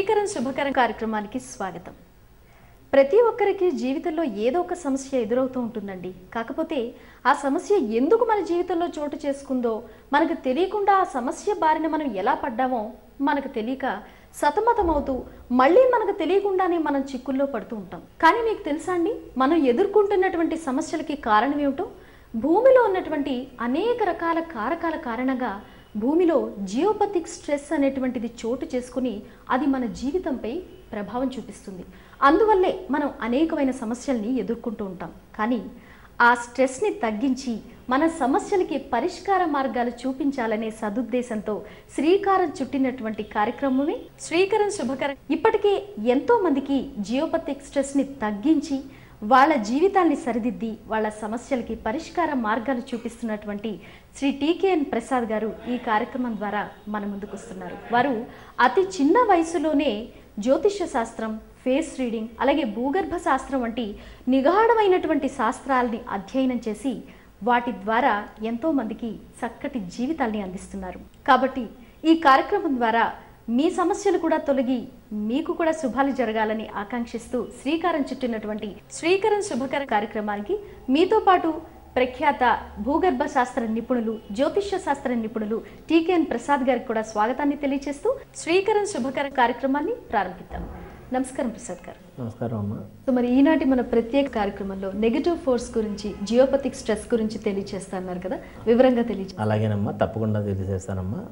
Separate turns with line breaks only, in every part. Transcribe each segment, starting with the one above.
శ్రీకరం శుభకరం కార్యక్రమానికి స్వాగతం. ప్రతి ఒక్కరికి జీవితంలో ఏదో ఒక సమస్య ఎదురవుతూ ఉంటుందండి. కాకపోతే ఆ సమస్య ఎందుకు మన జీవితంలో చోటు చేసుకుందో మనకు తెలియకుండా ఆ సమస్య బారిన మనం ఎలా పడ్డామో మనకు తెలియక సతమతమవుతూ మళ్ళీ మనకు తెలియకుండానే మనం చిక్కుల్లో పడుతూ ఉంటాం. కానీ మీకు తెలుసా అండి, మనం ఎదుర్కొంటున్నటువంటి సమస్యలకి కారణం ఏమిటో? భూమిలో ఉన్నటువంటి అనేక రకాల కారకాల కారణంగా భూమిలో జియోపథిక్ స్ట్రెస్ అనేటువంటిది చోటు చేసుకుని అది మన జీవితంపై ప్రభావం చూపిస్తుంది. అందువల్లే మనం అనేకమైన సమస్యల్ని ఎదుర్కొంటూ ఉంటాం. కానీ ఆ స్ట్రెస్ని తగ్గించి మన సమస్యలకి పరిష్కార మార్గాలు చూపించాలనే సదుద్దేశంతో శ్రీకారం చుట్టినటువంటి కార్యక్రమమే శ్రీకరం శుభకరం. ఇప్పటికే ఎంతో మందికి జియోపథిక్ స్ట్రెస్ని తగ్గించి వాళ్ళ జీవితాన్ని సరిదిద్ది వాళ్ళ సమస్యలకి పరిష్కార మార్గాలు చూపిస్తున్నటువంటి శ్రీ టీకేఎన్ ప్రసాద్ గారు ఈ కార్యక్రమం ద్వారా మన ముందుకు వస్తున్నారు. వారు అతి చిన్న వయసులోనే జ్యోతిష్య శాస్త్రం, ఫేస్ రీడింగ్, అలాగే భూగర్భ శాస్త్రం వంటి నిగాఢమైనటువంటి శాస్త్రాలని అధ్యయనం చేసి వాటి ద్వారా ఎంతో మందికి చక్కటి జీవితాల్ని అందిస్తున్నారు. కాబట్టి ఈ కార్యక్రమం ద్వారా మీ సమస్యలు కూడా తొలగి మీకు కూడా శుభాలు జరగాలని ఆకాంక్షిస్తూ శ్రీకారం చుట్టినటువంటి శ్రీకరం శుభకర కార్యక్రమానికి మీతో పాటు ప్రఖ్యాత భూగర్భ శాస్త్ర నిపుణులు, జ్యోతిష్య శాస్త్ర నిపుణులు టీకేఎన్ ప్రసాద్ గారికి కూడా స్వాగతాన్ని తెలియజేస్తూ శ్రీకరం శుభకర కార్యక్రమాన్ని ప్రారంభిద్దాం. నమస్కారం ప్రసాద్ గారు.
నమస్కారం అమ్మా.
సో మరి ఈనాటి మన ప్రత్యేక కార్యక్రమంలో నెగటివ్ ఫోర్స్ గురించి, జియోపథిక్ స్ట్రెస్ గురించి తెలియజేస్తున్నారు కదా, వివరంగా తెలియజేస్తారు.
అలాగేనమ్మా, తప్పకుండా తెలియజేస్తానమ్మా.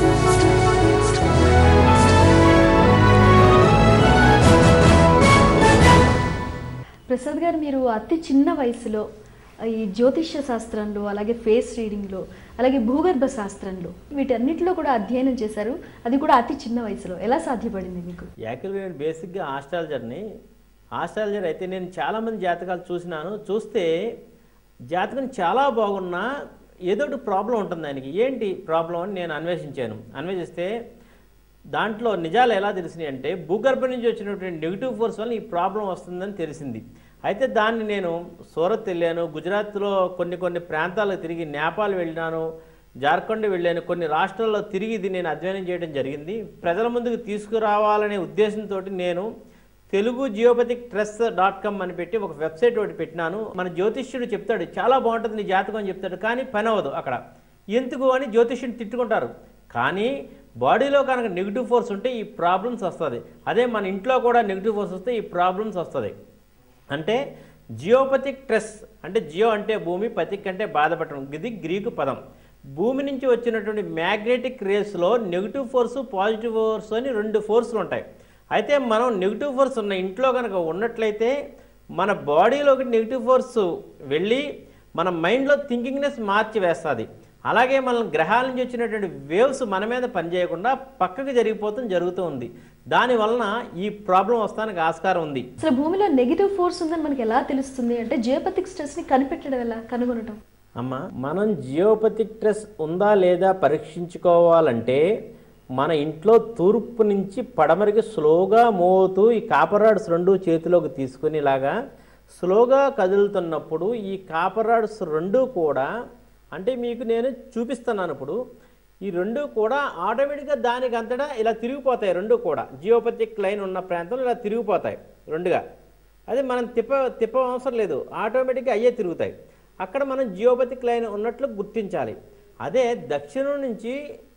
ప్రసాద్ గారు, మీరు అతి చిన్న వయసులో ఈ జ్యోతిష్య శాస్త్రంలో, అలాగే ఫేస్ రీడింగ్లో, అలాగే భూగర్భ శాస్త్రంలో వీటన్నిటిలో కూడా అధ్యయనం చేశారు. అది కూడా అతి చిన్న వయసులో. ఎలా సాధ్యపడింది మీకు?
యాక్చువల్గా నేను బేసిక్గా ఆస్ట్రాలజర్ అయితే నేను చాలామంది జాతకాలు చూస్తే జాతకం చాలా బాగున్నా ఏదో ఒకటి ప్రాబ్లం ఉంటుంది ఆయనకి. ఏంటి ప్రాబ్లం అని నేను అన్వేషిస్తే దాంట్లో నిజాలు ఎలా తెలిసినాయి అంటే భూగర్భం నుంచి వచ్చినటువంటి నెగిటివ్ ఫోర్స్ వల్ల ఈ ప్రాబ్లం వస్తుందని తెలిసింది. అయితే దాన్ని నేను సూరత్ వెళ్ళాను, గుజరాత్లో కొన్ని ప్రాంతాలకు తిరిగి, నేపాల్ వెళ్ళినాను, జార్ఖండ్ వెళ్ళాను, కొన్ని రాష్ట్రాల్లో తిరిగి ఇది నేను అధ్యయనం చేయడం జరిగింది. ప్రజల ముందుకు తీసుకురావాలనే ఉద్దేశంతో నేను తెలుగు geopathic.com అని పెట్టి ఒక వెబ్సైట్ ఒకటి పెట్టినాను. మన జ్యోతిష్యుడు చెప్తాడు చాలా బాగుంటుంది నీ జాతకం అని చెప్తాడు, కానీ పని అవ్వదు అక్కడ. ఎందుకు అని జ్యోతిష్యుని తిట్టుకుంటారు. కానీ బాడీలో కనుక నెగిటివ్ ఫోర్స్ ఉంటే ఈ ప్రాబ్లమ్స్ వస్తుంది. అదే మన ఇంట్లో కూడా నెగిటివ్ ఫోర్స్ వస్తే ఈ ప్రాబ్లమ్స్ వస్తుంది. అంటే జియోపథిక్ స్ట్రెస్ అంటే జియో అంటే భూమి, పథిక్ అంటే బాధపడటం. ఇది గ్రీకు పదం. భూమి నుంచి వచ్చినటువంటి మ్యాగ్నెటిక్ రేస్లో నెగిటివ్ ఫోర్సు, పాజిటివ్ ఫోర్స్ అని రెండు ఫోర్సులు ఉంటాయి. అయితే మనం నెగిటివ్ ఫోర్స్ ఉన్న ఇంట్లో కనుక ఉన్నట్లయితే మన బాడీలోకి నెగిటివ్ ఫోర్స్ వెళ్ళి మన మైండ్లో థింకింగ్నెస్ మార్చి వేస్తుంది. అలాగే మన గ్రహాల నుంచి వచ్చినటువంటి వేవ్స్ మన మీద పనిచేయకుండా పక్కకి జరుగుతూ ఉంది. దానివలన ఈ ప్రాబ్లం వస్తానికి ఆస్కారం ఉంది.
అసలు భూమిలో నెగిటివ్ ఫోర్స్ ఉందని మనకి ఎలా తెలుస్తుంది? అంటే జియోపథిక్ స్ట్రెస్ ని కనిపెట్టడం ఎలా, కనుగొనటం?
అమ్మా, మనం జియోపథిక్ స్ట్రెస్ ఉందా లేదా పరీక్షించుకోవాలంటే మన ఇంట్లో తూర్పు నుంచి పడమరికి స్లోగా మోతూ ఈ కాపర్ రాడ్స్ రెండు చేతిలోకి తీసుకుని ఇలాగా స్లోగా కదులుతున్నప్పుడు ఈ కాపర్ రాడ్స్ రెండు కూడా, అంటే మీకు నేను చూపిస్తున్నాను ఇప్పుడు, ఈ రెండు కూడా ఆటోమేటిక్గా దానికి అంతటా ఇలా తిరిగిపోతాయి. రెండు కూడా జియోపథిక్ లైన్ ఉన్న ప్రాంతంలో ఇలా తిరిగిపోతాయి రెండుగా. అది మనం తిప్ప అవసరం లేదు, ఆటోమేటిక్గా అయ్యే తిరుగుతాయి. అక్కడ మనం జియోపథిక్ లైన్ ఉన్నట్లు గుర్తించాలి. అదే దక్షిణం నుంచి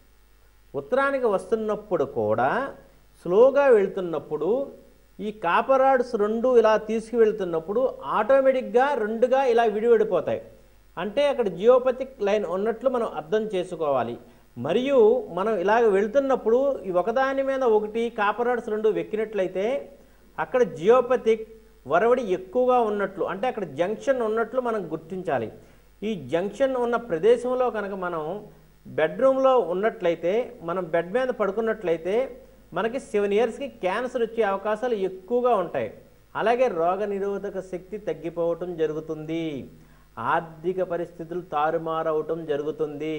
ఉత్తరానికి వస్తున్నప్పుడు కూడా స్లోగా వెళ్తున్నప్పుడు ఈ కాపర్ రాడ్స్ రెండు ఇలా తీసుకువెళ్తున్నప్పుడు ఆటోమేటిక్గా రెండుగా ఇలా విడివిడిపోతాయి. అంటే అక్కడ జియోపథిక్ లైన్ ఉన్నట్లు మనం అర్థం చేసుకోవాలి. మరియు మనం ఇలాగ వెళ్తున్నప్పుడు ఈ ఒకదాని మీద ఒకటి కాపర్ రాడ్స్ రెండు వెక్కినట్లయితే అక్కడ జియోపథిక్ వరవడి ఎక్కువగా ఉన్నట్లు, అంటే అక్కడ జంక్షన్ ఉన్నట్లు మనం గుర్తించాలి. ఈ జంక్షన్ ఉన్న ప్రదేశంలో కనుక మనం బెడ్రూమ్లో ఉన్నట్లయితే, మనం బెడ్ మీద పడుకున్నట్లయితే మనకి 7 yearsకి క్యాన్సర్ వచ్చే అవకాశాలు ఎక్కువగా ఉంటాయి. అలాగే రోగ నిరోధక శక్తి తగ్గిపోవటం జరుగుతుంది, ఆర్థిక పరిస్థితులు తారుమారవటం జరుగుతుంది,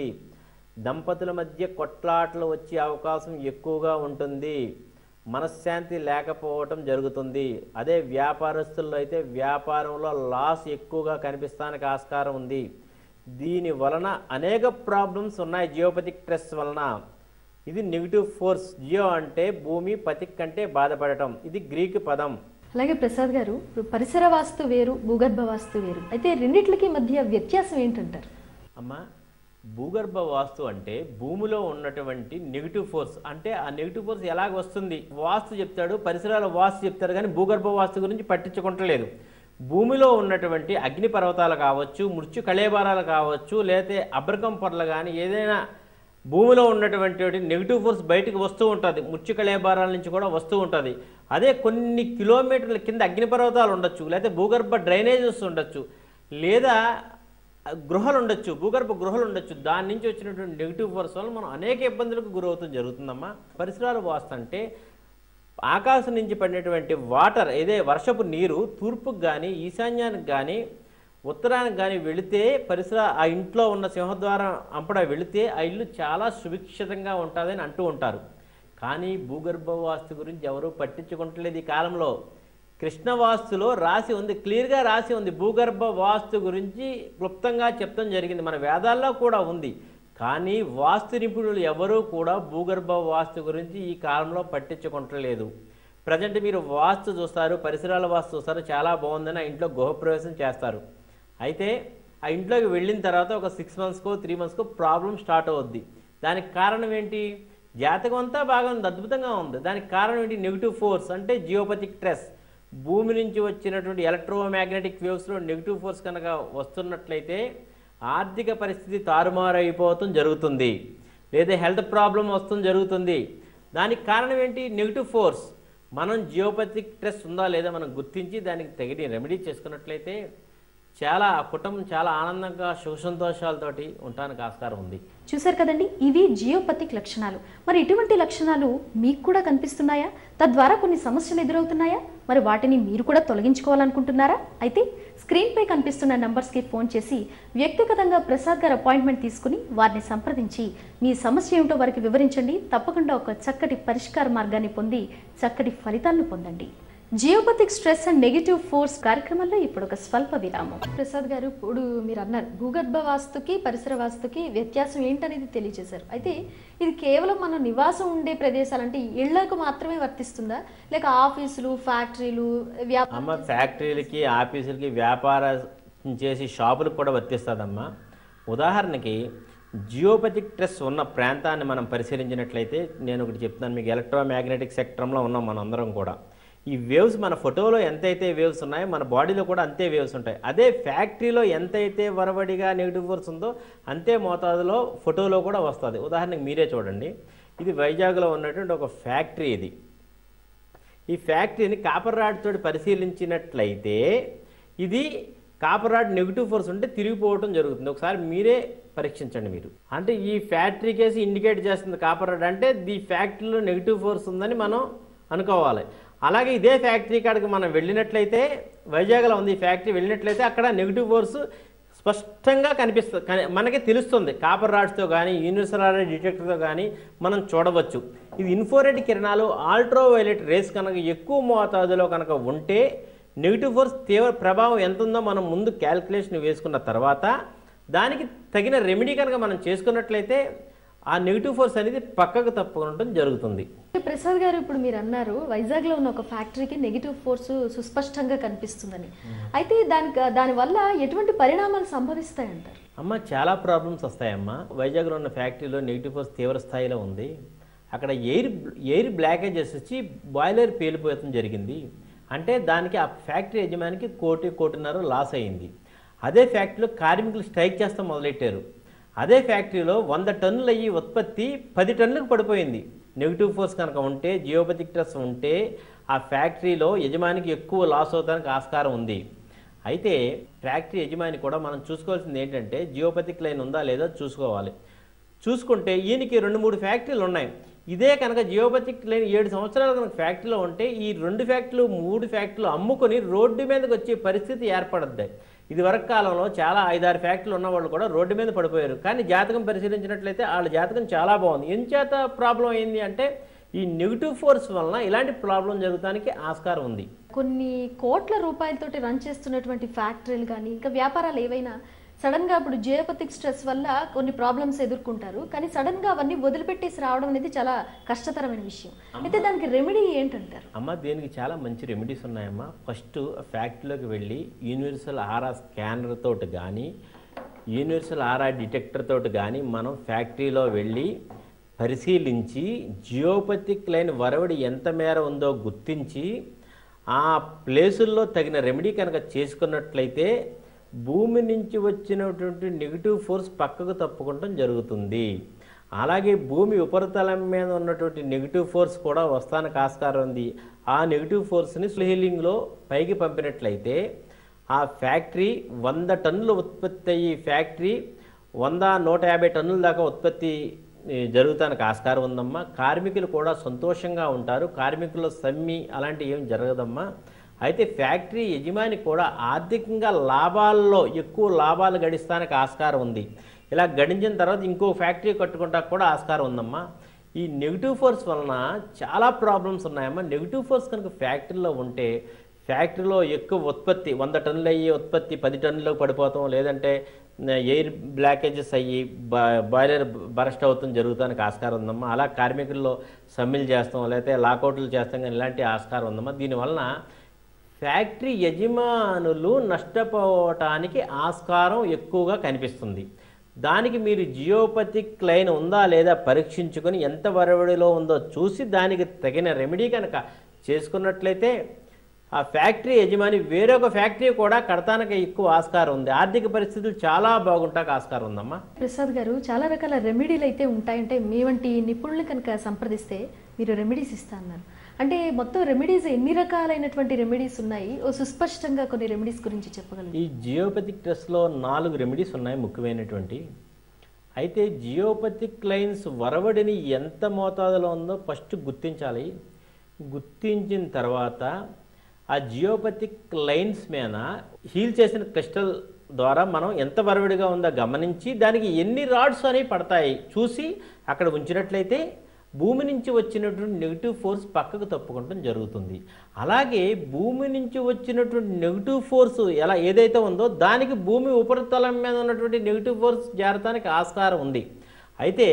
దంపతుల మధ్య కొట్లాటలు వచ్చే అవకాశం ఎక్కువగా ఉంటుంది, మనశ్శాంతి లేకపోవటం జరుగుతుంది. అదే వ్యాపారస్తుల్లో అయితే వ్యాపారంలో లాస్ ఎక్కువగా కనిపిస్తానికి ఆస్కారం ఉంది. దీని వలన అనేక ప్రాబ్లమ్స్ ఉన్నాయి జియోపథిక్ స్ట్రెస్ వలన. ఇది నెగిటివ్ ఫోర్స్. జియో అంటే భూమి, పతిక్ అంటే బాధపడటం. ఇది గ్రీక్ పదం.
అలాగే ప్రసాద్ గారు, పరిసర వాస్తు వేరు, భూగర్భ వాస్తు వేరు, అయితే రెండిట్లకి మధ్య వ్యత్యాసం ఏంటంటారు?
అమ్మ, భూగర్భ వాస్తు అంటే భూమిలో ఉన్నటువంటి నెగిటివ్ ఫోర్స్. అంటే ఆ నెగిటివ్ ఫోర్స్ ఎలాగ వస్తుంది వాస్తు చెప్తాడు, పరిసరాల వాస్తు చెప్తాడు, కానీ భూగర్భ వాస్తు గురించి పట్టించుకుంటలేదు. భూమిలో ఉన్నటువంటి అగ్ని పర్వతాలు కావచ్చు, మృత్యు కళేబారాలు కావచ్చు, లేకపోతే అబ్రకం పొరలు కానీ ఏదైనా భూమిలో ఉన్నటువంటి నెగిటివ్ ఫోర్స్ బయటకు వస్తూ ఉంటుంది. మృత్యు కళేబారాల నుంచి కూడా వస్తూ ఉంటుంది. అదే కొన్ని కిలోమీటర్ల కింద అగ్నిపర్వతాలు ఉండొచ్చు, లేకపోతే భూగర్భ డ్రైనేజెస్ ఉండొచ్చు, లేదా గృహాలు ఉండొచ్చు, భూగర్భ గృహాలు ఉండొచ్చు. దాని నుంచి వచ్చినటువంటి నెగిటివ్ ఫోర్స్ వల్ల మనం అనేక ఇబ్బందులకు గురవుతాం జరుగుతుందమ్మా. పరిసరాల వాస్తు అంటే ఆకాశం నుంచి పడినటువంటి వాటర్, ఏదే వర్షపు నీరు తూర్పుకు కానీ, ఈశాన్యానికి కానీ, ఉత్తరానికి కానీ వెళితే ఆ ఇంట్లో ఉన్న సింహద్వారం అంపడ వెళితే ఆ ఇల్లు చాలా సుభిక్షితంగా ఉంటుందని అంటూ ఉంటారు. కానీ భూగర్భ వాస్తు గురించి ఎవరూ పట్టించుకుంటలేదు ఈ కాలంలో. కృష్ణ వాస్తులో రాసి ఉంది, క్లియర్గా రాసి ఉంది. భూగర్భ వాస్తు గురించి క్లుప్తంగా చెప్తాం జరిగింది, మన వేదాల్లో కూడా ఉంది. కానీ వాస్తు నిపుణులు ఎవరూ కూడా భూగర్భ వాస్తు గురించి ఈ కాలంలో పట్టించుకుంటలేదు. ప్రజెంట్ మీరు వాస్తు చూస్తారు, పరిసరాల వాస్తు చూస్తారు, చాలా బాగుందని ఆ ఇంట్లో గృహప్రవేశం చేస్తారు. అయితే ఆ ఇంట్లోకి వెళ్ళిన తర్వాత ఒక 6 మంత్స్కో 3 మంత్స్కో ప్రాబ్లం స్టార్ట్ అవుద్ది. దానికి కారణం ఏంటి? జాతకం అంతా బాగా ఉంది, అద్భుతంగా ఉంది. దానికి కారణం ఏంటి? నెగిటివ్ ఫోర్స్ అంటే జియోపతిక్ స్ట్రెస్. భూమి నుంచి వచ్చినటువంటి ఎలక్ట్రోమాగ్నెటిక్ వేవ్స్లో నెగిటివ్ ఫోర్స్ కనుక వస్తున్నట్లయితే ఆర్థిక పరిస్థితి తారుమారైపోవటం జరుగుతుంది, లేదా హెల్త్ ప్రాబ్లం వస్తుంది జరుగుతుంది. దానికి కారణం ఏంటి? Negative force. మనం జియోపతిక్ స్ట్రెస్ ఉందా లేదా మనం గుర్తించి దానికి తగిన రెమెడీ చేసుకున్నట్లయితే కుటుంబం చాలా ఆనందంగా సుఖ సంతోషాలతోటి ఉండడానికి ఆస్కారం ఉంది.
చూశారు కదండి, ఇవి జియోపతిక్ లక్షణాలు. మరి ఇటువంటి లక్షణాలు మీకు కూడా కనిపిస్తున్నాయా? తద్వారా కొన్ని సమస్యలు ఎదురవుతున్నాయా? మరి వాటిని మీరు కూడా తొలగించుకోవాలనుకుంటున్నారా? అయితే స్క్రీన్పై కనిపిస్తున్న నంబర్స్కి ఫోన్ చేసి వ్యక్తిగతంగా ప్రసాద్ గారు అపాయింట్మెంట్ తీసుకుని వారిని సంప్రదించి మీ సమస్య ఏమిటో వారికి వివరించండి. తప్పకుండా ఒక చక్కటి పరిష్కార మార్గాన్ని పొంది చక్కటి ఫలితాలను పొందండి. Geopathic stress and negative force కార్యక్రమంలో ఇప్పుడు ఒక స్వల్ప విరామం. ప్రసాద్ గారు, ఇప్పుడు మీరు అన్నారు భూగర్భ వాస్తుకి పరిసర వాస్తుకి వ్యత్యాసం ఏంటనేది తెలియజేశారు. అయితే ఇది కేవలం మన నివాసం ఉండే ప్రదేశాలు అంటే ఇళ్లకు మాత్రమే వర్తిస్తుందా, లేక ఆఫీసులు, ఫ్యాక్టరీలు,
ఫ్యాక్టరీలకి, ఆఫీసులకి, వ్యాపారం చేసి షాపులకు కూడా వర్తిస్తుందమ్మా. ఉదాహరణకి జియోపతిక్ స్ట్రెస్ ఉన్న ప్రాంతాన్ని మనం పరిశీలించినట్లయితే నేను ఒకటి చెప్తున్నాను మీకు. ఎలక్ట్రోమాగ్నెటిక్ సెక్టర్లో ఉన్నాం మనం అందరం కూడా. ఈ వేవ్స్ మన ఫోటోలో ఎంతైతే వేవ్స్ ఉన్నాయో మన బాడీలో కూడా అంతే వేవ్స్ ఉంటాయి. అదే ఫ్యాక్టరీలో ఎంతైతే వరవడిగా నెగిటివ్ ఫోర్స్ ఉందో అంతే మోతాదులో ఫోటోలో కూడా వస్తుంది. ఉదాహరణకి మీరే చూడండి, ఇది వైజాగ్లో ఉన్నటువంటి ఒక ఫ్యాక్టరీ. ఈ ఫ్యాక్టరీని కాపర్ రాడ్ తోటి పరిశీలించినట్లయితే ఇది కాపర్ రాడ్ నెగిటివ్ ఫోర్స్ ఉంటే తిరిగిపోవటం జరుగుతుంది. ఒకసారి మీరే పరీక్షించండి మీరు. అంటే ఈ ఫ్యాక్టరీ కేసు ఇండికేట్ చేస్తుంది కాపర్ రాడ్ అంటే ఈ ఫ్యాక్టరీలో నెగిటివ్ ఫోర్స్ ఉందని మనం అనుకోవాలి. అలాగే ఇదే ఫ్యాక్టరీ కాడికి మనం వెళ్ళినట్లయితే, వైజాగ్లో ఉంది ఈ ఫ్యాక్టరీ, వెళ్ళినట్లయితే అక్కడ నెగిటివ్ ఫోర్స్ స్పష్టంగా కనిపిస్తుంది, మనకి తెలుస్తుంది. కాపర్ రాడ్స్తో కానీ యూనివర్సల్ రాడ్ డిటెక్టర్తో కానీ మనం చూడవచ్చు. ఇది ఇన్ఫ్రారెడ్ కిరణాలు, అల్ట్రావైలెట్ రేస్ కనుక ఎక్కువ మోతాదులో కనుక ఉంటే నెగిటివ్ ఫోర్స్ తీవ్ర ప్రభావం ఎంత ఉందో మనం ముందు క్యాల్కులేషన్ వేసుకున్న తర్వాత దానికి తగిన రెమెడీ కనుక మనం చేసుకున్నట్లయితే ఆ నెగిటివ్ ఫోర్స్ అనేది పక్కకు తప్పకుండా జరుగుతుంది.
ప్రసాద్ గారు, ఇప్పుడు మీరు అన్నారు వైజాగ్లో ఉన్న ఒక ఫ్యాక్టరీకి నెగిటివ్ ఫోర్స్ సుస్పష్టంగా కనిపిస్తుందని. అయితే దానివల్ల ఎటువంటి పరిణామాలు సంభవిస్తాయంటారు?
అమ్మ, చాలా ప్రాబ్లమ్స్ వస్తాయమ్మా. వైజాగ్లో ఉన్న ఫ్యాక్టరీలో నెగిటివ్ ఫోర్స్ తీవ్ర స్థాయిలో ఉంది. అక్కడ ఎయిర్ బ్లాకేజెస్ వచ్చి బాయిలర్ పేలిపోవడం జరిగింది. అంటే దానికి ఆ ఫ్యాక్టరీ యజమానికి 1.5 లాస్ అయింది. అదే ఫ్యాక్టరీలో కార్మికులు స్ట్రైక్ చేస్తాం మొదలెట్టారు. అదే ఫ్యాక్టరీలో 100 టన్నులు అయ్యి ఉత్పత్తి 10 టన్నులకు పడిపోయింది. నెగిటివ్ ఫోర్స్ కనుక ఉంటే, జియోపతిక్ స్ట్రెస్ ఉంటే ఆ ఫ్యాక్టరీలో యజమానికి ఎక్కువ లాస్ అవడానికి ఆస్కారం ఉంది. అయితే ఫ్యాక్టరీ యజమాని కూడా మనం చూసుకోవాల్సింది ఏంటంటే జియోపతిక్ లైన్ ఉందా లేదా చూసుకోవాలి. చూసుకుంటే ఈయనకి 2-3 ఫ్యాక్టరీలు ఉన్నాయి. ఇదే కనుక జియోపతిక్ లైన్ 7 సంవత్సరాలు కనుక ఫ్యాక్టరీలో ఉంటే ఈ 2 ఫ్యాక్టరీలు 3 ఫ్యాక్టరీలు అమ్ముకొని రోడ్డు మీదకి వచ్చే పరిస్థితి ఏర్పడద్ది. ఇది వరకు కాలంలో చాలా 5-6 ఫ్యాక్టరీలు ఉన్న వాళ్ళు కూడా రోడ్డు మీద పడిపోయారు. కానీ జాతకం పరిశీలించినట్లయితే వాళ్ళ జాతకం చాలా బాగుంది. ఎంచేత ప్రాబ్లం అయింది అంటే ఈ నెగిటివ్ ఫోర్స్ వలన ఇలాంటి ప్రాబ్లం జరగడానికి ఆస్కారం ఉంది.
కొన్ని కోట్ల రూపాయలతోటి రన్ చేస్తున్నటువంటి ఫ్యాక్టరీలు కానీ ఇంకా వ్యాపారాలు ఏవైనా సడన్ గా ఇప్పుడు జియోపతిక్ స్ట్రెస్ వల్ల కొన్ని ప్రాబ్లమ్స్ ఎదుర్కొంటారు, కానీ సడన్ గా అవన్నీ వదిలిపెట్టేసి రావడం అనేది చాలా కష్టతరమైన విషయం. అయితే దానికి రెమెడీ ఏంటంటారు?
అమ్మ దీనికి చాలా మంచి రెమెడీస్ ఉన్నాయమ్మా. ఫస్ట్ ఫ్యాక్టరీలోకి వెళ్ళి యూనివర్సల్ ఆరా స్కానర్ తోటి కానీ యూనివర్సల్ ఆరా డిటెక్టర్ తోటి కానీ మనం ఫ్యాక్టరీలో వెళ్ళి పరిశీలించి జియోపతిక్ లైన్ వరవడి ఎంత మేర ఉందో గుర్తించి ఆ ప్లేసుల్లో తగిన రెమెడీ కనుక చేసుకున్నట్లయితే భూమి నుంచి వచ్చినటువంటి నెగిటివ్ ఫోర్స్ పక్కకు తప్పుకోవడం జరుగుతుంది. అలాగే భూమి ఉపరితలం మీద ఉన్నటువంటి నెగిటివ్ ఫోర్స్ కూడా వస్తానికి ఆస్కారం ఉంది. ఆ నెగిటివ్ ఫోర్స్ని హీలింగ్లో పైకి పంపినట్లయితే ఆ ఫ్యాక్టరీ 100 టన్నులు ఉత్పత్తి అయ్యి ఫ్యాక్టరీ 100-150 టన్నుల దాకా ఉత్పత్తి జరుగుతానికి ఆస్కారం ఉందమ్మా. కార్మికులు కూడా సంతోషంగా ఉంటారు. కార్మికుల్లో సమ్మె అలాంటివి ఏం జరగదమ్మా. అయితే ఫ్యాక్టరీ యజమాని కూడా ఆర్థికంగా లాభాల్లో ఎక్కువ లాభాలు గడిస్తానికి ఆస్కారం ఉంది. ఇలా గడించిన తర్వాత ఇంకో ఫ్యాక్టరీ కట్టుకుంటా కూడా ఆస్కారం ఉందమ్మా. ఈ నెగిటివ్ ఫోర్స్ వలన చాలా ప్రాబ్లమ్స్ ఉన్నాయమ్మా. నెగిటివ్ ఫోర్స్ కనుక ఫ్యాక్టరీలో ఉంటే ఫ్యాక్టరీలో ఎక్కువ ఉత్పత్తి 100 టన్నులు అయ్యి ఉత్పత్తి 10 టన్నులకు పడిపోతాం, లేదంటే ఎయిర్ బ్లాకేజెస్ అయ్యి బాయిలర్ బరస్ట్ అవుతాం జరుగుతానికి ఆస్కారం ఉందమ్మా. అలా కార్మికుల్లో సమ్మెలు చేస్తాం, లేకపోతే లాకౌట్లు చేస్తాం, కానీ ఇలాంటి ఆస్కారం ఉందమ్మా. దీనివలన ఫ్యాక్టరీ యజమానులు నష్టపోవటానికి ఆస్కారం ఎక్కువగా కనిపిస్తుంది. దానికి మీరు జియోపతిక్ లైన్ ఉందా లేదా పరీక్షించుకొని ఎంత వరవడిలో ఉందో చూసి దానికి తగిన రెమెడీ కనుక చేసుకున్నట్లయితే ఆ ఫ్యాక్టరీ యజమాని వేరొక ఫ్యాక్టరీ కూడా కడతానికి ఎక్కువ ఆస్కారం ఉంది. ఆర్థిక పరిస్థితులు చాలా బాగుంటాక ఆస్కారం ఉందమ్మా.
ప్రసాద్ గారు, చాలా రకాల రెమెడీలు అయితే ఉంటాయంటే మీ వంటి నిపుణులు కనుక సంప్రదిస్తే మీరు రెమెడీస్ ఇస్తా అన్నారు. అంటే మొత్తం రెమెడీస్ ఎన్ని రకాలైనటువంటి రెమెడీస్ ఉన్నాయి? ఓ సుస్పష్టంగా కొన్ని రెమెడీస్ గురించి చెప్పగలరు?
ఈ జియోపతిక్ ట్రెస్లో 4 రెమెడీస్ ఉన్నాయి ముఖ్యమైనటువంటి. అయితే జియోపతిక్ లైన్స్ వరవడిని ఎంత మోతాదులో ఉందో ఫస్ట్ గుర్తించాలి. గుర్తించిన తర్వాత ఆ జియోపతిక్ లైన్స్ మీద హీల్ చేసిన క్రిస్టల్ ద్వారా మనం ఎంత వరవడిగా ఉందో గమనించి దానికి ఎన్ని రాడ్స్ అనేవి పడతాయి చూసి అక్కడ ఉంచినట్లయితే భూమి నుంచి వచ్చినటువంటి నెగిటివ్ ఫోర్స్ పక్కకు తప్పుకోవడం జరుగుతుంది. అలాగే భూమి నుంచి వచ్చినటువంటి నెగిటివ్ ఫోర్స్ ఏదైతే ఉందో దానికి భూమి ఉపరితలం మీద ఉన్నటువంటి నెగిటివ్ ఫోర్స్ చేరడానికి ఆస్కారం ఉంది. అయితే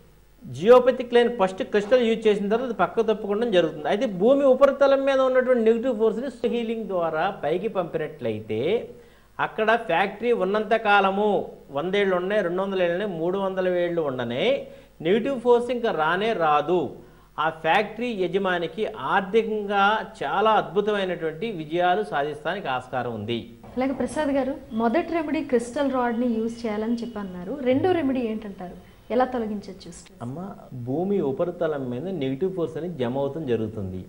geopathic line first crystal use చేసిన తర్వాత పక్కకు తప్పుకోవడం జరుగుతుంది. అయితే భూమి ఉపరితలం మీద ఉన్నటువంటి నెగిటివ్ ఫోర్స్ని హీలింగ్ ద్వారా పైకి పంపినట్లయితే అక్కడ ఫ్యాక్టరీ ఉన్నంత కాలము 100 ఏళ్ళు ఉన్నాయి, 200 ఏళ్ళు ఉన్నాయి, 300 ఏళ్ళు ఉండనే నెగిటివ్ ఫోర్స్ ఇంకా రానే రాదు. ఆ ఫ్యాక్టరీ యజమానికి ఆర్థికంగా చాలా అద్భుతమైనటువంటి విజయాలు సాధిస్తానికి ఆస్కారం ఉంది.
అలాగే ప్రసాద్ గారు, మొదటి రెమెడీ క్రిస్టల్ రాడ్ని యూజ్ చేయాలని చెప్పన్నారు. రెండో రెమెడీ ఏంటంటారు? ఎలా తొలగించవచ్చు?
అమ్మ, భూమి ఉపరితలం మీద నెగిటివ్ ఫోర్స్ అనేది జమ అవుతాం జరుగుతుంది.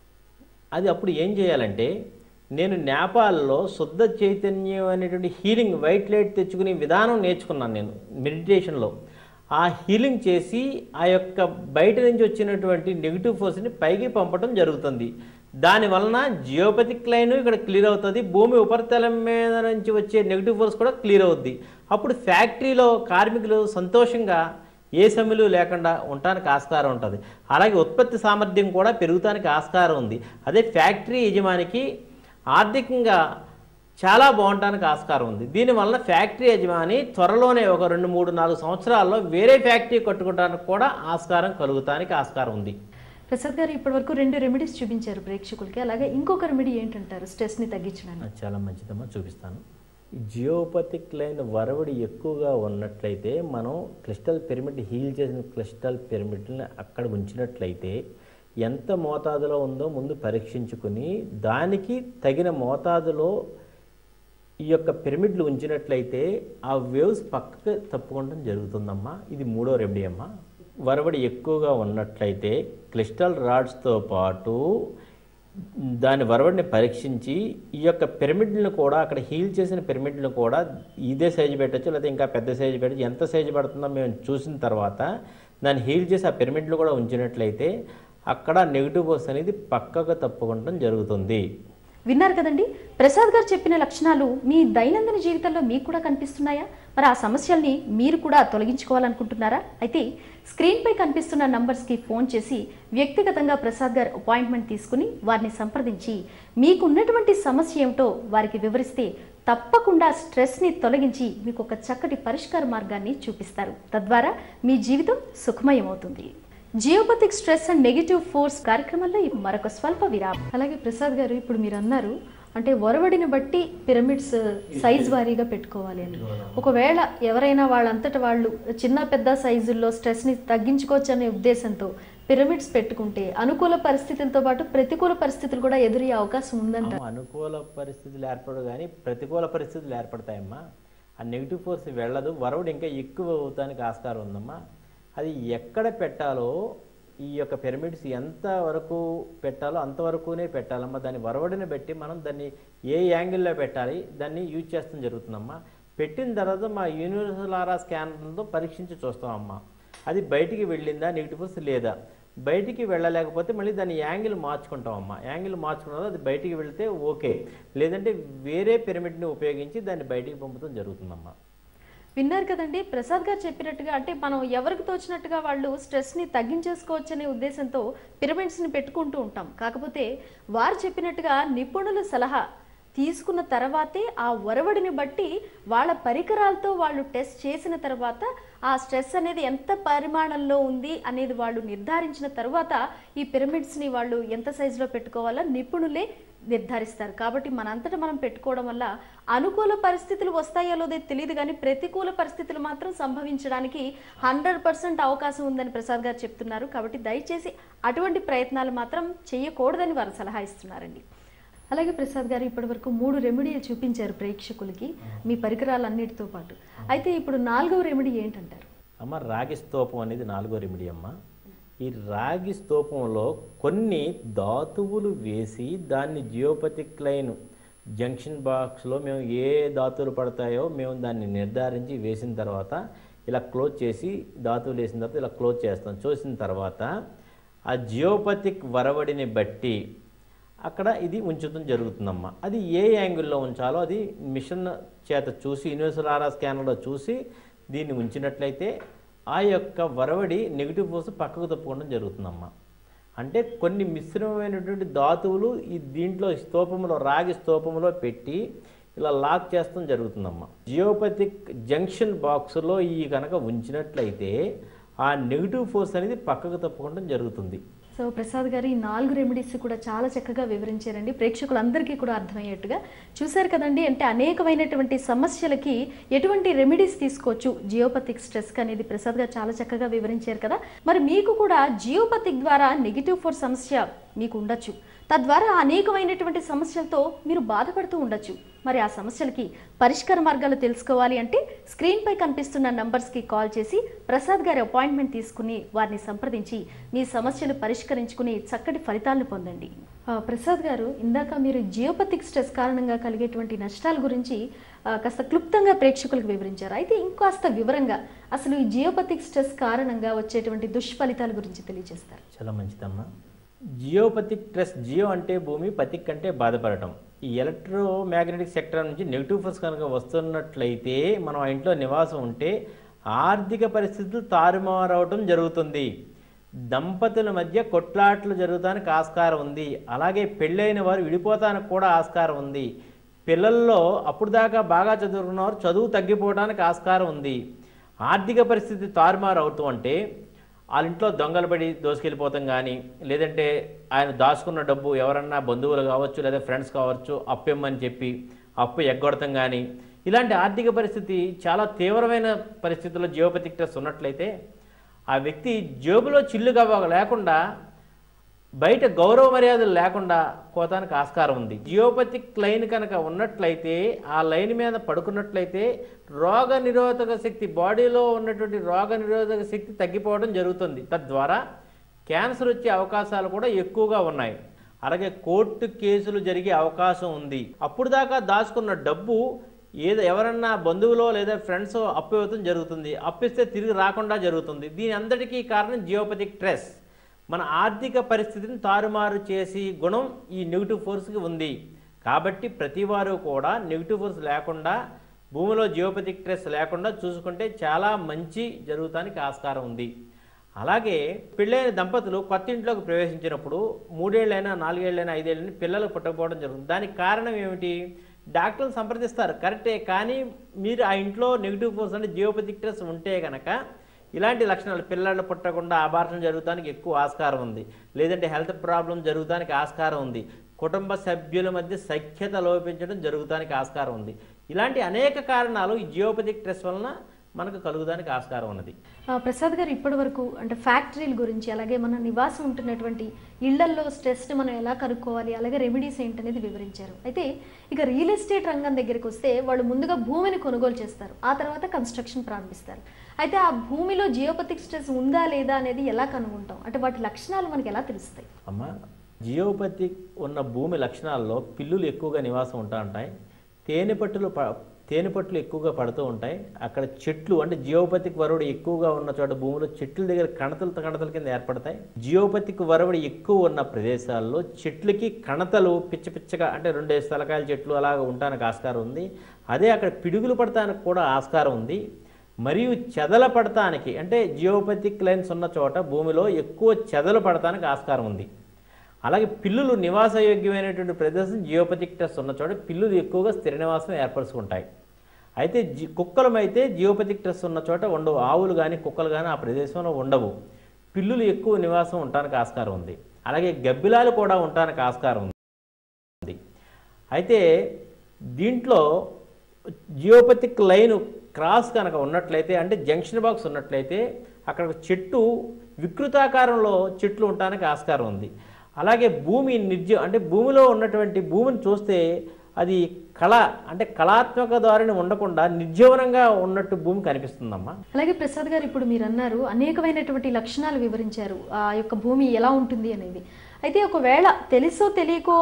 అది అప్పుడు ఏం చేయాలంటే, నేను నేపాల్లో శుద్ధ చైతన్యం అనేటువంటి హీలింగ్ వైట్ లైట్ తెచ్చుకునే విధానం నేర్చుకున్నాను నేను మెడిటేషన్లో. ఆ హీలింగ్ చేసి ఆ యొక్క బయట నుంచి వచ్చినటువంటి నెగిటివ్ ఫోర్స్ని పైకి పంపడం జరుగుతుంది. దానివలన జియోపతిక్ లైన్ ఇక్కడ క్లియర్ అవుతుంది, భూమి ఉపరితలం మీద నుంచి వచ్చే నెగిటివ్ ఫోర్స్ కూడా క్లియర్ అవుద్ది. అప్పుడు ఫ్యాక్టరీలో కార్మికులు సంతోషంగా ఏ సమ్మెలు లేకుండా ఉండటానికి ఆస్కారం ఉంటుంది. అలాగే ఉత్పత్తి సామర్థ్యం కూడా పెరుగుతానికి ఆస్కారం ఉంది. అదే ఫ్యాక్టరీ యజమానికి ఆర్థికంగా చాలా బాగుండటానికి ఆస్కారం ఉంది. దీనివల్ల ఫ్యాక్టరీ యజమాని త్వరలోనే ఒక 2, 3, 4 సంవత్సరాల్లో వేరే ఫ్యాక్టరీ కట్టుకోవడానికి కూడా ఆస్కారం కలుగుతానికి ఆస్కారం ఉంది.
ప్రసాద్ గారు, ఇప్పటి వరకు 2 రెమెడీస్ చూపించారు ప్రేక్షకులకి. అలాగే ఇంకొక రెమెడీ ఏంటంటారు స్ట్రెస్ని తగ్గించడానికి?
చాలా మంచిదమ్మా, చూపిస్తాను. జియోపతిక్ లైన్ వరవడి ఎక్కువగా ఉన్నట్లయితే మనం క్రిస్టల్ పిరమిడ్ హీల్ చేసిన క్రిస్టల్ పిరమిడ్ని అక్కడ ఉంచినట్లయితే ఎంత మోతాదులో ఉందో ముందు పరీక్షించుకుని దానికి తగిన మోతాదులో ఈ యొక్క పిరమిడ్లు ఉంచినట్లయితే ఆ వేవ్స్ పక్కకు తప్పుకోవడం జరుగుతుందమ్మా. ఇది 3వ రెమెడీ అమ్మా. వరవడి ఎక్కువగా ఉన్నట్లయితే క్రిస్టల్ రాడ్స్తో పాటు దాని వరవడిని పరీక్షించి ఈ యొక్క పిరమిడ్లను కూడా అక్కడ హీల్ చేసిన పిరమిడ్లను కూడా ఇదే సైజు పెట్టచ్చు, లేకపోతే ఇంకా పెద్ద సైజు పెట్టచ్చు. ఎంత సైజు పడుతుందో మేము చూసిన తర్వాత దాన్ని హీల్ చేసి ఆ పిరమిడ్లు కూడా ఉంచినట్లయితే అక్కడ నెగిటివ్ ఫోర్స్ అనేది పక్కకు తప్పుకోవడం జరుగుతుంది.
విన్నారు కదండి, ప్రసాద్ గారు చెప్పిన లక్షణాలు మీ దైనందిన జీవితంలో మీకు కూడా కనిపిస్తున్నాయా? మరి ఆ సమస్యల్ని మీరు కూడా తొలగించుకోవాలనుకుంటున్నారా? అయితే స్క్రీన్పై కనిపిస్తున్న నంబర్స్కి ఫోన్ చేసి వ్యక్తిగతంగా ప్రసాద్ గారు అపాయింట్మెంట్ తీసుకుని వారిని సంప్రదించి మీకున్నటువంటి సమస్య ఏమిటో వారికి వివరిస్తే తప్పకుండా స్ట్రెస్ని తొలగించి మీకు ఒక చక్కటి పరిష్కార మార్గాన్ని చూపిస్తారు. తద్వారా మీ జీవితం సుఖమయమవుతుంది. Geopathic stress and negative force కార్యక్రమంలో మరొక స్వల్ప విరామం. అలాగే ప్రసాద్ గారు, ఇప్పుడు మీరు అన్నారు అంటే ఒరవడిని బట్టి పిరమిడ్స్ సైజ్ వారీగా పెట్టుకోవాలి అని. ఒకవేళ ఎవరైనా వాళ్ళంతట వాళ్ళు చిన్న పెద్ద సైజుల్లో స్ట్రెస్ని తగ్గించుకోవచ్చు అనే ఉద్దేశంతో పిరమిడ్స్ పెట్టుకుంటే అనుకూల పరిస్థితులతో పాటు ప్రతికూల పరిస్థితులు కూడా ఎదురయ్యే అవకాశం ఉందంట.
అనుకూల పరిస్థితులు ఏర్పడవు కానీ ప్రతికూల పరిస్థితులు ఏర్పడతాయమ్మా. ఆ నెగిటివ్ ఫోర్స్ వెళ్ళదు, వరవడు ఇంకా ఎక్కువ అవుతానికి ఆస్కారం ఉందమ్మా. అది ఎక్కడ పెట్టాలో, ఈ యొక్క పిరమిడ్స్ ఎంత వరకు పెట్టాలో అంతవరకునే పెట్టాలమ్మా. దాన్ని వరవడిని బట్టి మనం దాన్ని ఏ యాంగిల్లో పెట్టాలి దాన్ని యూజ్ చేస్తాం జరుగుతుందమ్మా. పెట్టిన తర్వాత మా యూనివర్సల్ ఆరా స్కానర్తో పరీక్షించి చూస్తామమ్మా. అది బయటికి వెళ్ళిందా నెగిటివ్ ఫోర్స్ లేదా. బయటికి వెళ్ళలేకపోతే మళ్ళీ దాన్ని యాంగిల్ మార్చుకుంటామమ్మా. యాంగిల్ మార్చుకున్న అది బయటికి వెళితే ఓకే, లేదంటే వేరే పిరమిడ్ని ఉపయోగించి దాన్ని బయటికి పంపడం జరుగుతుందమ్మా.
విన్నారు కదండి ప్రసాద్ గారు చెప్పినట్టుగా, అంటే మనం ఎవరికి తోచినట్టుగా వాళ్ళు స్ట్రెస్ని తగ్గించేసుకోవచ్చు అనే ఉద్దేశంతో పిరమిడ్స్ని పెట్టుకుంటూ ఉంటాం. కాకపోతే వారు చెప్పినట్టుగా నిపుణుల సలహా తీసుకున్న తర్వాతే ఆ ఒరవడిని బట్టి వాళ్ళ పరికరాలతో వాళ్ళు టెస్ట్ చేసిన తర్వాత ఆ స్ట్రెస్ అనేది ఎంత పరిమాణంలో ఉంది అనేది వాళ్ళు నిర్ధారించిన తర్వాత ఈ పిరమిడ్స్ని వాళ్ళు ఎంత సైజులో పెట్టుకోవాలో నిపుణులే నిర్ధారిస్తారు. కాబట్టి మనంతటా మనం పెట్టుకోవడం వల్ల అనుకూల పరిస్థితులు వస్తాయో లేదో తెలియదు కానీ ప్రతికూల పరిస్థితులు మాత్రం సంభవించడానికి 100% అవకాశం ఉందని ప్రసాద్ గారు చెప్తున్నారు. కాబట్టి దయచేసి అటువంటి ప్రయత్నాలు మాత్రం చేయకూడదని వారు సలహా ఇస్తున్నారండి. అలాగే ప్రసాద్ గారు ఇప్పటి వరకు 3 రెమెడీలు చూపించారు ప్రేక్షకులకి మీ పరికరాలన్నిటితో పాటు. అయితే ఇప్పుడు 4వ రెమెడీ ఏంటంటారు?
అమ్మ, రాగి స్తూపం అనేది 4వ రెమెడీ అమ్మ. ఈ రాగి స్తూపంలో కొన్ని ధాతువులు వేసి దాన్ని జియోపతిక్ లైన్ జంక్షన్ బాక్స్లో మేము ఏ ధాతువులు పడతాయో మేము దాన్ని నిర్ధారించి వేసిన తర్వాత ఇలా క్లోజ్ చేసి, ధాతువులు వేసిన తర్వాత ఇలా క్లోజ్ చేస్తాం. చూసిన తర్వాత ఆ జియోపతిక్ వరవడిని బట్టి అక్కడ ఇది ఉంచడం జరుగుతుందమ్మా. అది ఏ యాంగిల్లో ఉంచాలో అది మిషన్ చేత చూసి, యూనివర్సల్ ఆరా స్కానర్లో చూసి దీన్ని ఉంచినట్లయితే ఆ యొక్క వరవడి నెగిటివ్ ఫోర్స్ పక్కకు తప్పుకోవడం జరుగుతుందమ్మా. అంటే కొన్ని మిశ్రమమైనటువంటి ధాతువులు ఈ దీంట్లో స్తూపంలో, రాగి స్తూపంలో పెట్టి ఇలా లాక్ చేస్తాం జరుగుతుందమ్మా. జియోపతిక్ జంక్షన్ బాక్స్లో ఈ కనుక ఉంచినట్లయితే ఆ నెగిటివ్ ఫోర్స్ అనేది పక్కకు తప్పుకోవడం జరుగుతుంది.
సో ప్రసాద్ గారు ఈ 4 రెమెడీస్ కూడా చాలా చక్కగా వివరించారండి. ప్రేక్షకులందరికీ కూడా అర్థమయ్యేట్టుగా చూశారు కదండి. అంటే అనేకమైనటువంటి సమస్యలకి ఎటువంటి రెమెడీస్ తీసుకోవచ్చు జియోపతిక్ స్ట్రెస్ అనేది ప్రసాద్ గారు చాలా చక్కగా వివరించారు కదా. మరి మీకు కూడా జియోపతిక్ ద్వారా నెగిటివ్ ఫోర్స్ సమస్య మీకు ఉండొచ్చు. తద్వారా అనేకమైనటువంటి సమస్యలతో మీరు బాధపడుతూ ఉండొచ్చు. మరి ఆ సమస్యలకి పరిష్కార మార్గాలు తెలుసుకోవాలి అంటే స్క్రీన్ పై కనిపిస్తున్న నంబర్స్కి కాల్ చేసి ప్రసాద్ గారి అపాయింట్మెంట్ తీసుకుని వారిని సంప్రదించి మీ సమస్యలు పరిష్కరించుకుని చక్కటి ఫలితాలను పొందండి. ప్రసాద్ గారు, ఇందాక మీరు జియోపతిక్ స్ట్రెస్ కారణంగా కలిగేటువంటి నష్టాల గురించి కాస్త క్లుప్తంగా ప్రేక్షకులకు వివరించారు. అయితే ఇంకాస్త వివరంగా అసలు ఈ జియోపతిక్ స్ట్రెస్ కారణంగా వచ్చేటువంటి దుష్ఫలితాల గురించి తెలియజేస్తారు.
చాలా మంచిదమ్మా. జియోపతిక్ స్ట్రెస్, జియో అంటే భూమి, పతిక్ అంటే బాధపడటం. ఈ ఎలక్ట్రోమాగ్నెటిక్ సెక్టర్ నుంచి నెగిటివ్ ఫోర్స్ కనుక వస్తున్నట్లయితే మనం ఆ ఇంట్లో నివాసం ఉంటే ఆర్థిక పరిస్థితులు తారుమారవటం జరుగుతుంది. దంపతుల మధ్య కొట్లాట్లు జరుగుతానికి ఆస్కారం ఉంది. అలాగే పెళ్ళైన వారు విడిపోతానికి కూడా ఆస్కారం ఉంది. పిల్లల్లో అప్పుడు దాకా బాగా చదువుకున్నవారు చదువు తగ్గిపోవడానికి ఆస్కారం ఉంది. ఆర్థిక పరిస్థితి తారుమారు అవుతూ అంటే వాళ్ళ ఇంట్లో దొంగలు పడి దోసుకెళ్ళిపోతాం కానీ, లేదంటే ఆయన దాచుకున్న డబ్బు ఎవరన్నా బంధువులు కావచ్చు లేదా ఫ్రెండ్స్ కావచ్చు అప్పిమ్మని చెప్పి అప్పు ఎగ్గొడతాం కానీ, ఇలాంటి ఆర్థిక పరిస్థితి చాలా తీవ్రమైన పరిస్థితుల్లో జియోపతిక్ స్ట్రెస్ ఉన్నట్లయితే ఆ వ్యక్తి జేబులో చిల్లుగా లేకుండా, బయట గౌరవ మర్యాదలు లేకుండా పోతానికి ఆస్కారం ఉంది. జియోపతిక్ లైన్ కనుక ఉన్నట్లయితే, ఆ లైన్ మీద పడుకున్నట్లయితే రోగ నిరోధక శక్తి, బాడీలో ఉన్నటువంటి రోగ నిరోధక శక్తి తగ్గిపోవడం జరుగుతుంది. తద్వారా క్యాన్సర్ వచ్చే అవకాశాలు కూడా ఎక్కువగా ఉన్నాయి. అలాగే కోర్టు కేసులు జరిగే అవకాశం ఉంది. అప్పుడు దాకా దాచుకున్న డబ్బు ఎవరన్నా బంధువులో లేదా ఫ్రెండ్స్ అప్పు ఇవ్వడం జరుగుతుంది. అప్పిస్తే తిరిగి రాకుండా జరుగుతుంది. దీని అందరికీ కారణం జియోపతిక్ స్ట్రెస్. మన ఆర్థిక పరిస్థితిని తారుమారు చేసి గుణం ఈ నెగిటివ్ ఫోర్స్కి ఉంది. కాబట్టి ప్రతి వారు కూడా నెగిటివ్ ఫోర్స్ లేకుండా, భూమిలో జియోపతిక్ స్ట్రెస్ లేకుండా చూసుకుంటే చాలా మంచి జరుగుతానికి ఆస్కారం ఉంది. అలాగే పెళ్ళైన దంపతులు కొత్త ఇంట్లోకి ప్రవేశించినప్పుడు 3 ఏళ్ళైనా 4 ఏళ్ళైనా 5 ఏళ్ళైనా పిల్లలు పుట్టకపోవడం జరుగుతుంది. దానికి కారణం ఏమిటి? డాక్టర్లు సంప్రదిస్తారు కరెక్టే, కానీ మీరు ఆ ఇంట్లో నెగిటివ్ ఫోర్స్ అంటే జియోపతిక్ స్ట్రెస్ ఉంటే కనుక ఇలాంటి లక్షణాలు పిల్లలు పుట్టకుండా అబార్షన్ జరుగుతానికి ఎక్కువ ఆస్కారం ఉంది, లేదంటే హెల్త్ ప్రాబ్లం జరుగుతానికి ఆస్కారం ఉంది, కుటుంబ సభ్యుల మధ్య సఖ్యత లోపించడం జరుగుతానికి ఆస్కారం ఉంది. ఇలాంటి అనేక కారణాలు ఈ జియోపతిక్ స్ట్రెస్ వలన మనకు కలుగుదానికి ఆస్కారం ఉన్నది.
ప్రసాద్ గారు ఇప్పటి వరకు అంటే ఫ్యాక్టరీల గురించి, అలాగే మన నివాసం ఉంటున్నటువంటి ఇళ్లల్లో స్ట్రెస్ని మనం ఎలా కనుక్కోవాలి, అలాగే రెమెడీస్ ఏంటనేది వివరించారు. అయితే ఇక రియల్ ఎస్టేట్ రంగం దగ్గరికి వస్తే వాళ్ళు ముందుగా భూమిని కొనుగోలు చేస్తారు, ఆ తర్వాత కన్స్ట్రక్షన్ ప్రారంభిస్తారు. అయితే ఆ భూమిలో జియోపతిక్ స్ట్రెస్ ఉందా లేదా అనేది ఎలా కనుగొంటాం, అంటే వాటి లక్షణాలు మనకి ఎలా తెలుస్తాయి?
అమ్మ, జియోపతిక్ ఉన్న భూమి లక్షణాల్లో పిల్లులు ఎక్కువగా నివాసం ఉంటా ఉంటాయి, తేనెపట్లు ఎక్కువగా పడుతూ ఉంటాయి, అక్కడ చెట్లు అంటే జియోపతిక్ వరవడి ఎక్కువగా ఉన్న చోట భూమిలో చెట్ల దగ్గర కణతల కింద ఏర్పడతాయి. జియోపతిక్ వరవడి ఎక్కువ ఉన్న ప్రదేశాల్లో చెట్లకి కణతలు పిచ్చగా అంటే 2 తలకాయల చెట్లు అలాగా ఉండడానికి ఆస్కారం ఉంది. అదే అక్కడ పిడుగులు పడటానికి కూడా ఆస్కారం ఉంది. మరియు చెదల పడటానికి అంటే జియోపతిక్ లైన్స్ ఉన్న చోట భూమిలో ఎక్కువ చెదలు పడటానికి ఆస్కారం ఉంది. అలాగే పిల్లులు నివాసయోగ్యమైనటువంటి ప్రదేశం జియోపతిక్ స్ట్రెస్ ఉన్న చోట పిల్లులు ఎక్కువగా స్థిర నివాసం ఏర్పరుచుకుంటాయి. అయితే కుక్కలమైతే జియోపతిక్ స్ట్రెస్ ఉన్న చోట ఉండవు, ఆవులు కానీ కుక్కలు కానీ ఆ ప్రదేశంలో ఉండవు, పిల్లులు ఎక్కువ నివాసం ఉండటానికి ఆస్కారం ఉంది. అలాగే గబ్బిలాలు కూడా ఉండటానికి ఆస్కారం ఉంది. అయితే దీంట్లో జియోపతిక్ లైన్ క్రాస్ కనుక ఉన్నట్లయితే అంటే జంక్షన్ బాక్స్ ఉన్నట్లయితే అక్కడ చెట్టు వికృతాకారంలో చెట్లు ఉండటానికి ఆస్కారం ఉంది. అలాగే భూమి అంటే భూమిలో ఉన్నటువంటి భూమిని చూస్తే అది అంటే కళాత్మక ధోరణి ఉండకుండా నిర్జీవనంగా ఉన్నట్టు భూమి కనిపిస్తుందమ్మా.
అలాగే ప్రసాద్ గారు, ఇప్పుడు మీరు అన్నారు అనేకమైనటువంటి లక్షణాలు వివరించారు ఆ యొక్క భూమి ఎలా ఉంటుంది అనేది. అయితే ఒకవేళ తెలుసో తెలియకో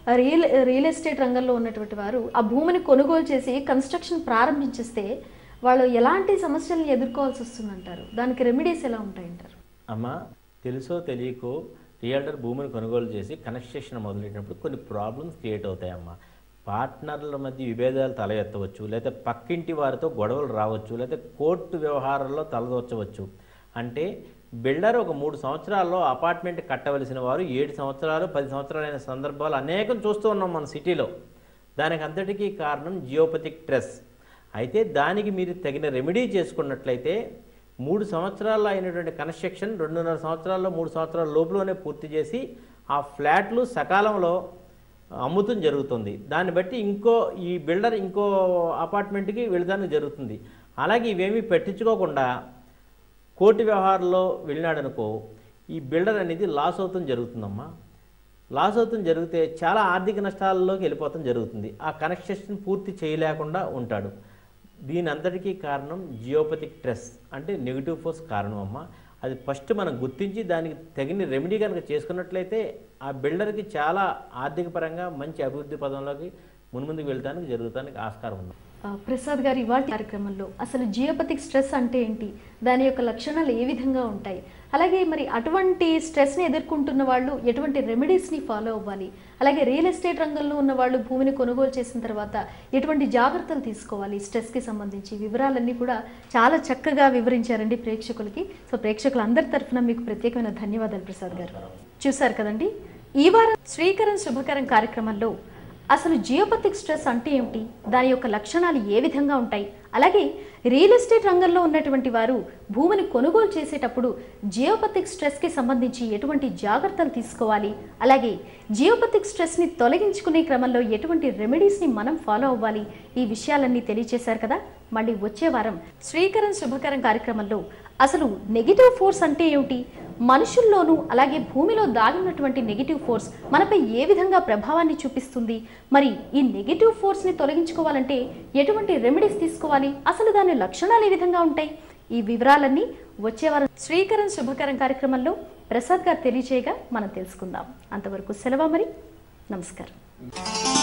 రియల్ ఎస్టేట్ రంగంలో ఉన్నటువంటి వారు ఆ భూమిని కొనుగోలు చేసి కన్స్ట్రక్షన్ ప్రారంభించేస్తే వాళ్ళు ఎలాంటి సమస్యలను ఎదుర్కోవాల్సి వస్తుందంటారు? దానికి రెమెడీస్ ఎలా ఉంటాయంటారు?
అమ్మా, తెలుసో తెలియకో రియల్టర్ భూమిని కొనుగోలు చేసి కన్స్ట్రక్షన్ మొదలెట్టినప్పుడు కొన్ని ప్రాబ్లమ్స్ క్రియేట్ అవుతాయమ్మా. పార్ట్నర్ల మధ్య విభేదాలు తల ఎత్తవచ్చు, లేదా పక్కింటి వారితో గొడవలు రావచ్చు, లేదా కోర్టు వ్యవహారాల్లో తలదొచ్చవచ్చు. అంటే బిల్డర్ ఒక 3 సంవత్సరాల్లో అపార్ట్మెంట్ కట్టవలసిన వారు 7 సంవత్సరాలు 10 సంవత్సరాలైన సందర్భాలు అనేకం చూస్తూ ఉన్నాం మన సిటీలో. దానికి అంతటికీ కారణం జియోపతిక్ స్ట్రెస్. అయితే దానికి మీరు తగిన రెమెడీ చేసుకున్నట్లయితే 3 సంవత్సరాల్లో అయినటువంటి కన్స్ట్రక్షన్ 2.5 సంవత్సరాల్లో 3 సంవత్సరాల లోపులోనే పూర్తి చేసి ఆ ఫ్లాట్లు సకాలంలో అమ్ముతం జరుగుతుంది. దాన్ని బట్టి ఈ బిల్డర్ ఇంకో అపార్ట్మెంట్కి వెళ్ళడానికి జరుగుతుంది. అలాగే ఇవేమీ పెట్టించుకోకుండా కోర్టు వ్యవహారంలో వెళ్ళినాడనుకో ఈ బిల్డర్ అనేది లాస్ అవుతాం జరుగుతుందమ్మా. లాస్ అవుతాం జరిగితే చాలా ఆర్థిక నష్టాల్లోకి వెళ్ళిపోతాం జరుగుతుంది. ఆ కన్స్ట్రక్షన్ పూర్తి చేయలేకుండా ఉంటాడు. దీని అంతటికీ కారణం జియోపతిక్ స్ట్రెస్ అంటే నెగిటివ్ ఫోర్స్ కారణం అమ్మ. అది ఫస్ట్ మనం గుర్తించి దానికి తగిన రెమెడీ కనుక చేసుకున్నట్లయితే ఆ బిల్డర్కి చాలా ఆర్థిక పరంగా మంచి అభివృద్ధి పదంలోకి మున్ముందుకు వెళ్ళడానికి జరుగుతానికి ఆస్కారం ఉంది.
ప్రసాద్ గారు, ఇవాళ కార్యక్రమంలో అసలు జియోపతిక్ స్ట్రెస్ అంటే ఏంటి, దాని యొక్క లక్షణాలు ఏ విధంగా ఉంటాయి, అలాగే మరి అటువంటి స్ట్రెస్ని ఎదుర్కొంటున్న వాళ్ళు ఎటువంటి రెమెడీస్ని ఫాలో అవ్వాలి, అలాగే రియల్ ఎస్టేట్ రంగంలో ఉన్న వాళ్ళు భూమిని కొనుగోలు చేసిన తర్వాత ఎటువంటి జాగ్రత్తలు తీసుకోవాలి స్ట్రెస్కి సంబంధించి వివరాలన్నీ కూడా చాలా చక్కగా వివరించారండి ప్రేక్షకులకి. సో ప్రేక్షకులందరి తరఫున మీకు ప్రత్యేకమైన ధన్యవాదాలు ప్రసాద్ గారు. చూశారు కదండి, ఈ వారం శ్రీకరం శుభకరం కార్యక్రమంలో అసలు జియోపతిక్ స్ట్రెస్ అంటే ఏమిటి, దాని యొక్క లక్షణాలు ఏ విధంగా ఉంటాయి, అలాగే రియల్ ఎస్టేట్ రంగంలో ఉన్నటువంటి వారు భూమిని కొనుగోలు చేసేటప్పుడు జియోపతిక్ స్ట్రెస్కి సంబంధించి ఎటువంటి జాగ్రత్తలు తీసుకోవాలి, అలాగే జియోపతిక్ స్ట్రెస్ని తొలగించుకునే క్రమంలో ఎటువంటి రెమెడీస్ని మనం ఫాలో అవ్వాలి, ఈ విషయాలన్నీ తెలియచేశారు కదా. మళ్ళీ వచ్చే వారం శ్రీకరం శుభకరం కార్యక్రమంలో అసలు నెగిటివ్ ఫోర్స్ అంటే ఏమిటి, మనుషుల్లోనూ అలాగే భూమిలో దాగినటువంటి నెగిటివ్ ఫోర్స్ మనపై ఏ విధంగా ప్రభావాన్ని చూపిస్తుంది, మరి ఈ నెగిటివ్ ఫోర్స్ని తొలగించుకోవాలంటే ఎటువంటి రెమెడీస్ తీసుకోవాలి, అసలు దాని లక్షణాలు ఏ విధంగా ఉంటాయి, ఈ వివరాలన్నీ వచ్చే వారం శ్రీకరం శుభకరం కార్యక్రమంలో ప్రసాద్ గారు తెలియచేయగా మనం తెలుసుకుందాం. అంతవరకు సెలవు మరి, నమస్కారం.